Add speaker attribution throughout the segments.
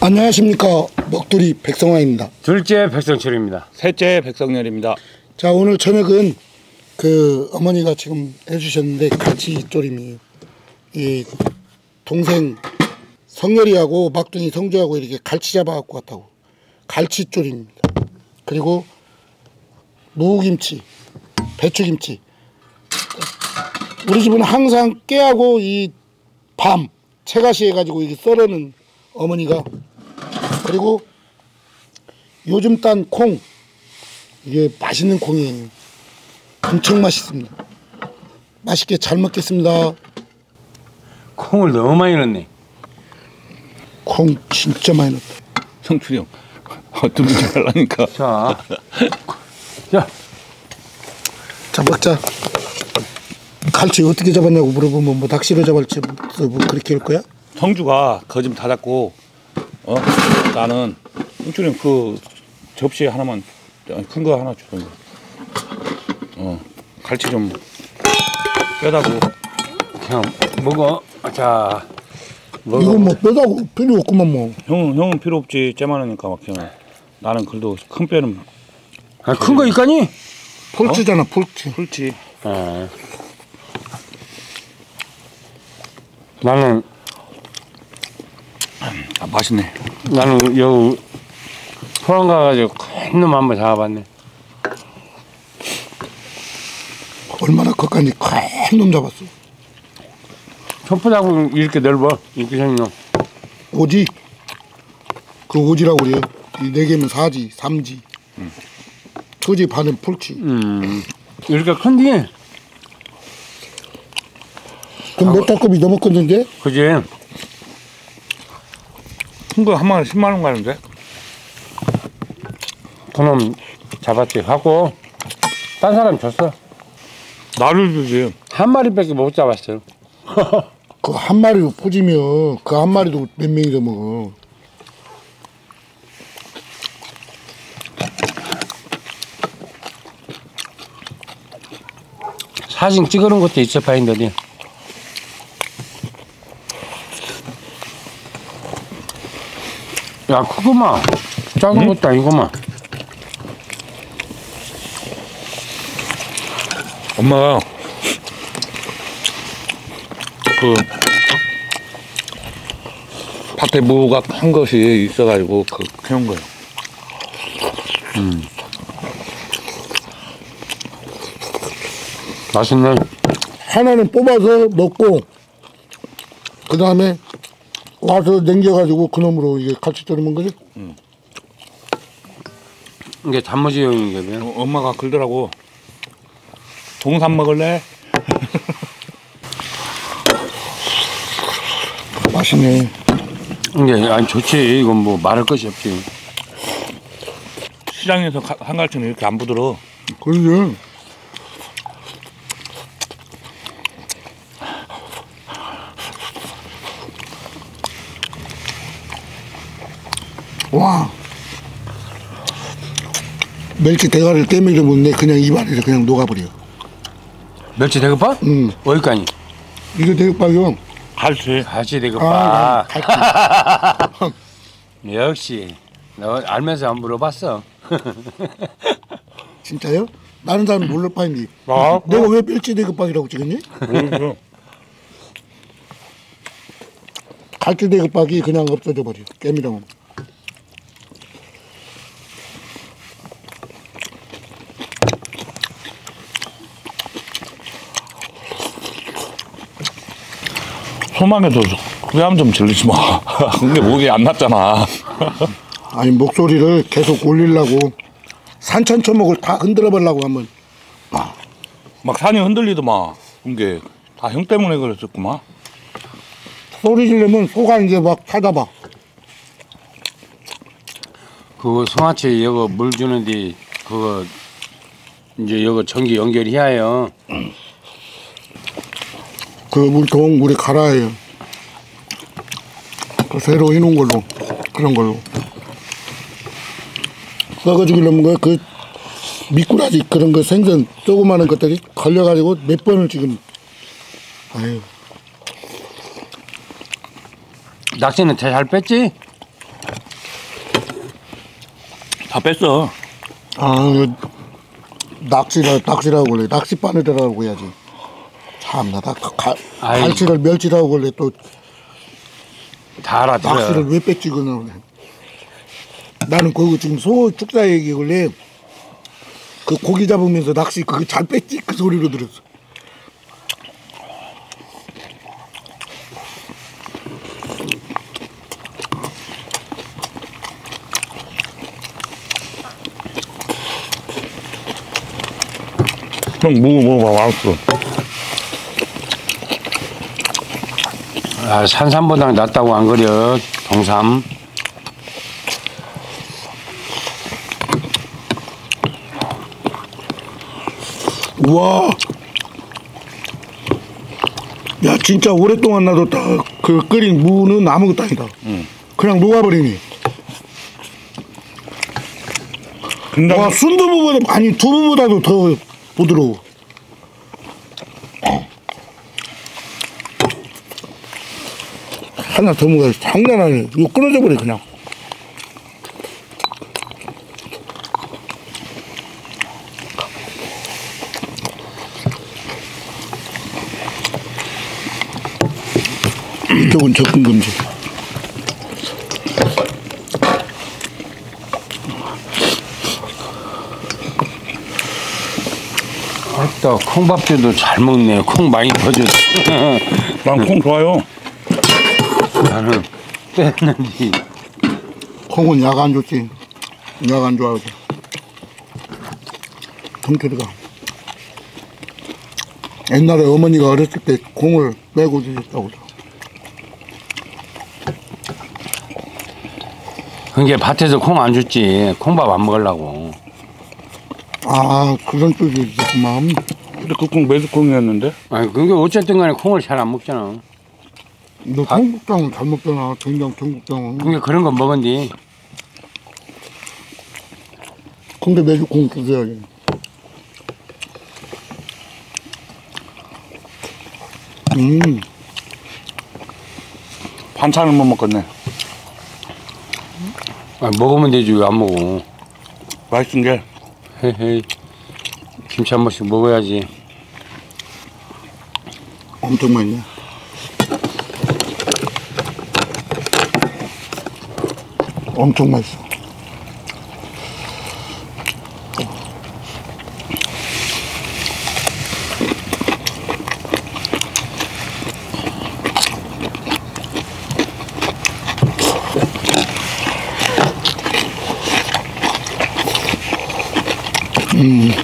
Speaker 1: 안녕하십니까, 먹두리 백성화입니다.
Speaker 2: 둘째 백성철입니다.
Speaker 3: 셋째 백성열입니다.
Speaker 1: 자, 오늘 저녁은 그 어머니가 지금 해주셨는데 갈치조림이에요. 이 동생 성열이하고 막둥이 성주하고 이렇게 갈치 잡아갖고 왔다고. 갈치조림입니다. 그리고 무김치, 배추김치. 우리 집은 항상 깨하고 이 밤 채가시 해가지고 이렇게 썰어는 어머니가. 그리고 요즘 딴 콩, 이게 맛있는 콩이에요. 엄청 맛있습니다. 맛있게 잘 먹겠습니다.
Speaker 2: 콩을 너무 많이 넣네.
Speaker 1: 콩 진짜 많이 넣었다.
Speaker 3: 성춘이 형 어떤 분지 하려니까.
Speaker 2: 자,
Speaker 1: 자, 먹자. 갈치 어떻게 잡았냐고 물어보면 뭐 낚시로 잡을지 뭐 그렇게 할 거야?
Speaker 3: 성주가 거짓 다 잡고 나는 성춘이 형 그 접시에 하나만 큰 거 하나 줘. 갈치 좀 빼다고.
Speaker 2: 형 먹어. 자, 먹어.
Speaker 1: 이거 뭐 뼈다고 필요 없구만 뭐.
Speaker 3: 형은 필요 없지. 쟤 많으니까 막 형. 나는 그래도 큰 뼈는
Speaker 2: 큰 거 있까니?
Speaker 1: 폴치잖아, 폴치.
Speaker 3: 풀지.
Speaker 2: 나는
Speaker 3: 맛있네.
Speaker 2: 나는 여기 포항 가가지고 큰 놈 한번 잡아봤네.
Speaker 1: 얼마나 컸간지 큰 놈 잡았어.
Speaker 2: 촛불하고 이렇게 넓어. 이렇게 생긴 놈.
Speaker 1: 오지. 그 오지라고 그래요. 이 네 개면 사지, 삼지. 초지 반은 폴치.
Speaker 2: 이렇게 큰디.
Speaker 1: 그럼 몇 달급이 넘었겠는데?
Speaker 2: 그지?
Speaker 3: 큰 거 한 마리 10만 원 가는데?
Speaker 2: 그놈 잡았지. 하고 딴 사람 줬어.
Speaker 3: 나를 주지.
Speaker 2: 한 마리밖에 못 잡았어.
Speaker 1: 그 한 마리 포지면 그 한 마리도 몇 명이 더 먹어.
Speaker 2: 사진 찍어놓은 것도 있어 파인더니. 야, 크구만. 작은 것도 아니구만.
Speaker 3: 엄마가 그 밭에 무가 큰 것이 있어가지고 그 키운 거예요.
Speaker 2: 맛있네.
Speaker 1: 하나는 뽑아서 먹고 그 다음에 와서 냉겨가지고 그놈으로 이게 같이 썰으면 거지?
Speaker 2: 이게 단무지용이거든.
Speaker 3: 엄마가 그러더라고. 동산 먹을래?
Speaker 1: 맛있네.
Speaker 2: 이게 아니 좋지. 이건 뭐 말할 것이 없지.
Speaker 3: 시장에서 한갈치는 이렇게 안 부드러워.
Speaker 1: 그러지. 와. 멸치 대가리를 떼밀어 먹네. 그냥 입안에서 그냥 녹아버려.
Speaker 2: 멸치 대급밥? 어디까지?
Speaker 1: 이거 대육박이요.
Speaker 3: 갈치.
Speaker 2: 갈치 대급밥.
Speaker 1: 갈치.
Speaker 2: 역시 너 알면서 안 물어봤어.
Speaker 1: 진짜요? 다른 사람 몰라 파인지.
Speaker 3: 아,
Speaker 1: 내가 왜 멸치 대급박이라고 찍었니?
Speaker 3: 모르겠어.
Speaker 1: 갈치 대급박이 그냥 없어져 버려. 깨미랑은.
Speaker 3: 소망에도 후회함 좀 질리지 마. 근데 목이 안 났잖아.
Speaker 1: 아니 목소리를 계속 올리려고 산천초목을 다 흔들어 보려고 하면
Speaker 3: 막 산이 흔들리더만. 이게 다 형 때문에 그랬었구만.
Speaker 1: 소리 지르면 소가 이제 막 찾아봐.
Speaker 2: 그거 송아치 여거 물 주는데 그거 이제 여거 전기 연결해야 해요.
Speaker 1: 그 물통 물에 갈아야 해요. 그 새로 해놓은 걸로 그런 걸로 썩어지고 이러면 그 미꾸라지 그런 거 생선 조그마한 것들이 걸려가지고 몇 번을 지금 아유
Speaker 2: 낚시는 잘 뺐지?
Speaker 3: 뺐어.
Speaker 1: 아, 낚시라고 그래. 낚싯바늘이라고 해야지. 참나,
Speaker 2: 아이.
Speaker 1: 갈치를 멸치라고 그래. 또
Speaker 2: 다 알아들어.
Speaker 1: 낚시를 왜 뺐지, 그는. 나는 그거 지금 송어 축사 얘기 원래 그 고기 잡으면서 낚시 그거 잘 뺐지? 그 소리로 들었어.
Speaker 3: 형 먹어봐. 맛있어.
Speaker 2: 아, 산삼보다 낫다고 안 그려. 동삼.
Speaker 1: 우와. 야, 진짜 오랫동안 놔뒀다. 그 끓인 무는 아무것도 아니다. 그냥 녹아버리니.
Speaker 3: 근데
Speaker 1: 와, 순두부보다, 아니, 두부보다도 더 부드러워. 하나 더 먹어야지. 장난 아니야. 이거 끊어져 버려, 그냥. 이쪽은 접근 금지.
Speaker 2: 또 콩밥주도 잘 먹네. 콩 많이 퍼줘.
Speaker 3: 난 콩 좋아요.
Speaker 2: 나는 뺐는데.
Speaker 1: 콩은 약 안 좋지. 약 안 좋아하지. 동태리가. 옛날에 어머니가 어렸을 때 콩을 빼고 주셨다고.
Speaker 2: 그게 밭에서 콩 안 줬지. 콩밥 안 먹으려고.
Speaker 1: 아, 그런 쪽이 있었구만.
Speaker 3: 근데 그 콩 매주콩이었는데.
Speaker 2: 아니, 그게 어쨌든 간에 콩을 잘 안 먹잖아.
Speaker 1: 너 청국장은 잘 먹잖아. 된장 청국장은.
Speaker 2: 그게 그런 거 먹은디.
Speaker 1: 근데 매주 콩 드셔야지.
Speaker 3: 반찬을 못 먹겠네.
Speaker 2: 아, 먹으면 되지 왜 안 먹어.
Speaker 3: 맛있은 게.
Speaker 2: 헤헤이. 김치 한 번씩 먹어야지.
Speaker 1: 엄청 맛있네. 엄청 맛있어. 음.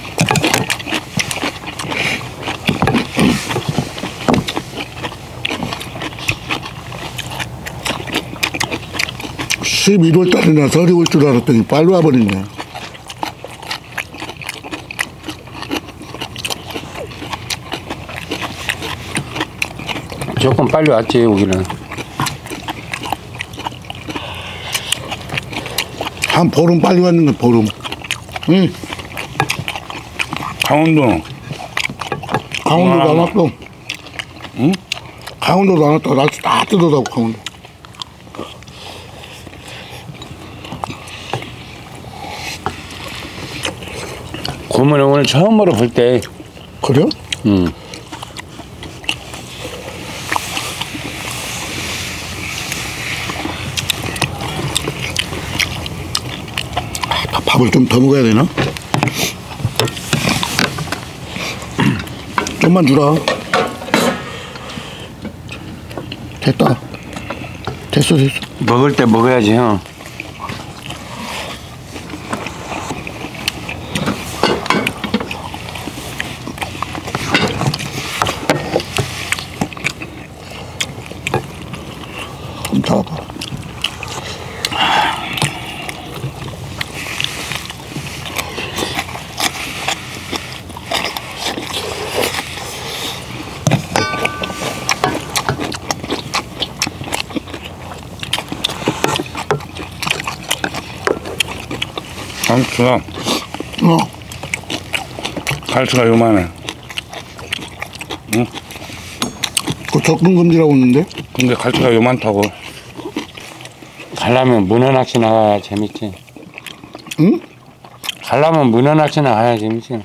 Speaker 1: 11월 달이나 설이 올 줄 알았더니 빨리 와버리네.
Speaker 2: 조금 빨리 왔지 여기는.
Speaker 1: 한 보름 빨리 왔는데 보름. 응.
Speaker 3: 강원도는
Speaker 1: 강원도도 안 왔어.
Speaker 3: 응?
Speaker 1: 강원도도 안 왔다. 날씨 다 뜨더라고 강원도.
Speaker 2: 곰은 오늘 처음으로 볼 때.
Speaker 1: 그래?
Speaker 2: 응.
Speaker 1: 밥을 좀 더 먹어야 되나? 좀만 주라. 됐다. 됐어.
Speaker 2: 먹을 때 먹어야지 형.
Speaker 1: 좀 잡아봐.
Speaker 3: 갈치가
Speaker 1: 어.
Speaker 3: 갈치가 요만해. 응?
Speaker 1: 그 접근 금지라고 했는데?
Speaker 3: 근데 갈치가 요만다고.
Speaker 2: 가려면 문어낚시 나가야 재밌지.
Speaker 1: 응?
Speaker 2: 가려면 문어낚시나 가야지 미친.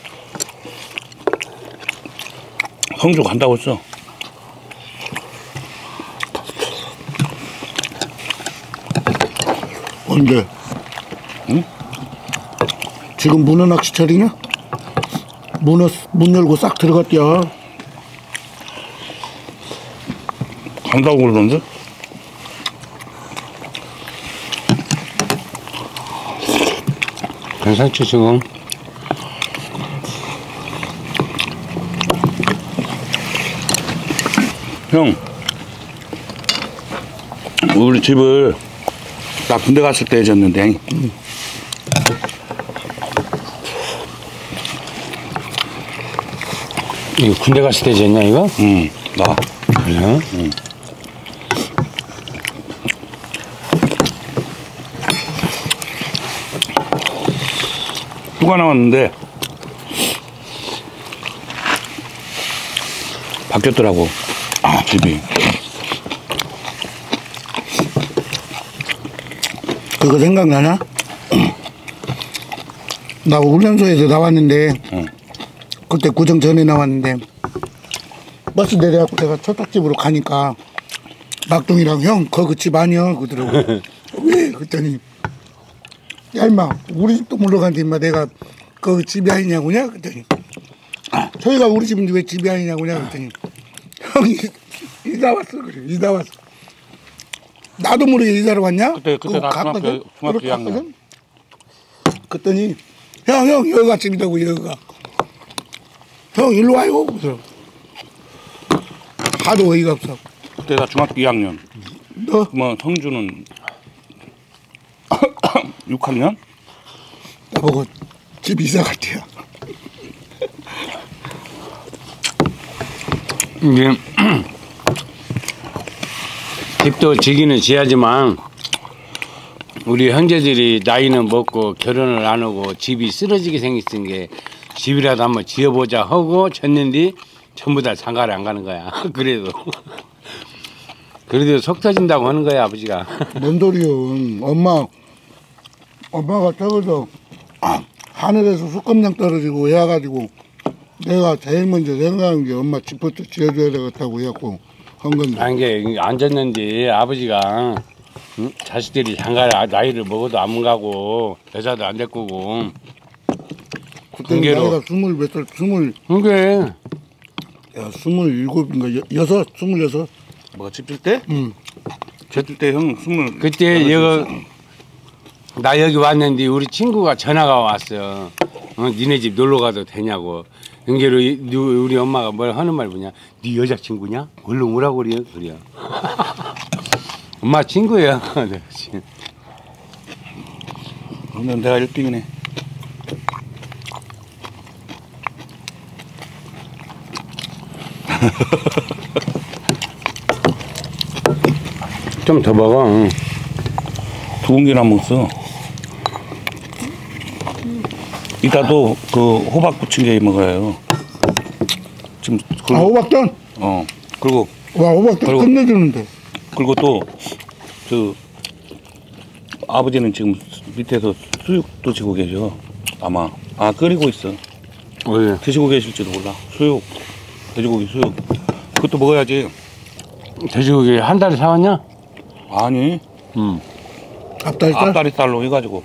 Speaker 3: 성주 간다고 했어.
Speaker 1: 언제?
Speaker 3: 응?
Speaker 1: 지금 문어 낚시철이냐? 문어 문 열고 싹 들어갔대요.
Speaker 3: 간다고 그러던데?
Speaker 2: 괜찮지 지금?
Speaker 3: 형, 우리 집을 나 군대 갔을 때 졌는데
Speaker 2: 이거 군대 갔을 때 졌냐 이거?
Speaker 3: 나
Speaker 2: 그래?
Speaker 3: 휴가 나왔는데 바뀌었더라고. 집이.
Speaker 1: 그거 생각나나? 나 훈련소에서 나왔는데 그때 구정 전에 나왔는데 버스 내려갖고 내가 초탁집으로 가니까 막둥이랑 형 거기 집 아니야 그러더라고. 왜? 그랬더니 야 임마 우리 집도 물러간데 임마 내가 거기 집이 아니냐고냐 그랬더니 저희가 우리 집인데 왜 집이 아니냐고냐 그랬더니 형이 이사 왔어 그래. 이사 왔어. 나도 모르게 이사를 왔냐?
Speaker 3: 그때
Speaker 1: 그거
Speaker 3: 나
Speaker 1: 갔거든?
Speaker 3: 중학교
Speaker 1: 그걸
Speaker 3: 2학년.
Speaker 1: 갔거든? 그랬더니 형 여기가 집이라고 여기가 형 일로 와요 그래서 하도 어이가 없어.
Speaker 3: 그때 나 중학교 2학년.
Speaker 1: 너
Speaker 3: 뭐 성주는 6학년?
Speaker 1: 나보고 집 이사 갈게요.
Speaker 2: 이게 집도 지기는 지하지만 우리 형제들이 나이는 먹고 결혼을 안 하고 집이 쓰러지게 생겼은 게 집이라도 한번 지어보자 하고 졌는데 전부 다 장가를 안 가는 거야. 그래도 속 터진다고 하는 거야 아버지가.
Speaker 1: 뭔 소리요? 엄마가 저기서 하늘에서 숯검장 떨어지고 해가지고 내가 제일 먼저 생각한 게 엄마 집부터 지어줘야 되겠다고 해갖고 한 건데.
Speaker 2: 아니 게 앉았는데 아버지가 응? 자식들이 장가를 나이를 먹어도 안 가고 여자도 안 데리고
Speaker 1: 그때
Speaker 2: 관계로.
Speaker 1: 나이가 20몇 살,
Speaker 2: 그게
Speaker 1: 야 27인가 여섯, 26.
Speaker 3: 뭐가 집질 때?
Speaker 1: 응.
Speaker 3: 집질 때 형 20.
Speaker 2: 그때 나 여기 왔는데 우리 친구가 전화가 왔어. 니네 집 놀러 가도 되냐고. 연계로 우리 엄마가 뭘 하는 말 뭐냐? 네 여자친구냐? 얼른 오라고 그래요. 그래요. 엄마 친구야.
Speaker 3: 오늘 내가 1등이네.
Speaker 2: 좀 더 먹어. 응.
Speaker 3: 2공기나 먹었어. 이따도 그 호박 부친 게 먹어요. 지금
Speaker 1: 호박전?
Speaker 3: 그리고
Speaker 1: 와 호박전
Speaker 3: 그리고-
Speaker 1: 끝내주는데.
Speaker 3: 그리고 또 그 아버지는 지금 밑에서 수육도 지고 계셔. 아마 끓이고 있어.
Speaker 2: 왜?
Speaker 3: 드시고 계실지도 몰라. 수육, 돼지고기 수육. 그것도 먹어야지.
Speaker 2: 돼지고기 한 달에 사왔냐?
Speaker 3: 아니,
Speaker 2: 응.
Speaker 1: 앞다리살?
Speaker 3: 앞다리살로 해가지고.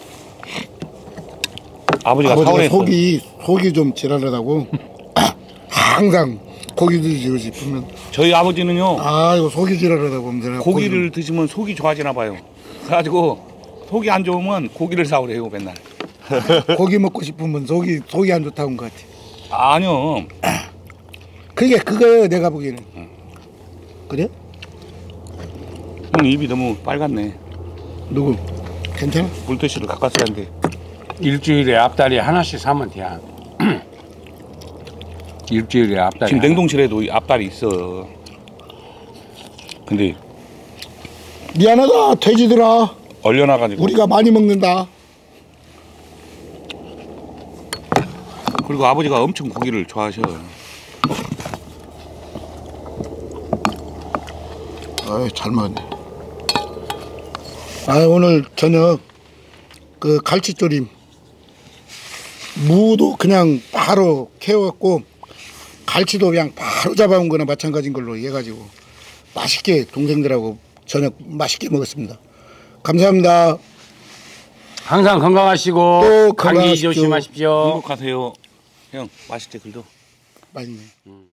Speaker 3: 아버지가
Speaker 1: 아버지가
Speaker 3: 서울에 있어.
Speaker 1: 속이 좀 지랄하다고 항상 고기 드시고 싶으면
Speaker 3: 저희 아버지는요.
Speaker 1: 이거 속이 지랄하다고 하면 내가
Speaker 3: 고기를 드시면 속이 좋아지나 봐요. 그래가지고 속이 안 좋으면 고기를 사오래요 맨날.
Speaker 1: 고기 먹고 싶으면 속이 안 좋다고 한 것 같아.
Speaker 3: 아니요.
Speaker 1: 그게 그거예요 내가 보기에는. 그래?
Speaker 3: 형 입이 너무 빨갛네.
Speaker 1: 누구? 괜찮아?
Speaker 3: 물티슈를 갖다 쓰는데.
Speaker 2: 일주일에 앞다리 하나씩 사면 돼. 일주일에 앞다리.
Speaker 3: 지금
Speaker 2: 하나.
Speaker 3: 냉동실에도 이 앞다리 있어. 근데
Speaker 1: 미안하다 돼지들아.
Speaker 3: 얼려놔가지고.
Speaker 1: 우리가 많이 먹는다.
Speaker 3: 그리고 아버지가 엄청 고기를 좋아하셔.
Speaker 1: 잘 먹었네. 오늘 저녁 그 갈치조림, 무도 그냥 바로 캐워갖고 갈치도 그냥 바로 잡아온 거나 마찬가지인 걸로 해가지고 맛있게 동생들하고 저녁 맛있게 먹었습니다. 감사합니다.
Speaker 2: 항상 건강하시고
Speaker 1: 또
Speaker 2: 감기
Speaker 1: 건강하십시오.
Speaker 2: 조심하십시오.
Speaker 3: 행복하세요. 형 맛있게 글도.
Speaker 1: 맛있네.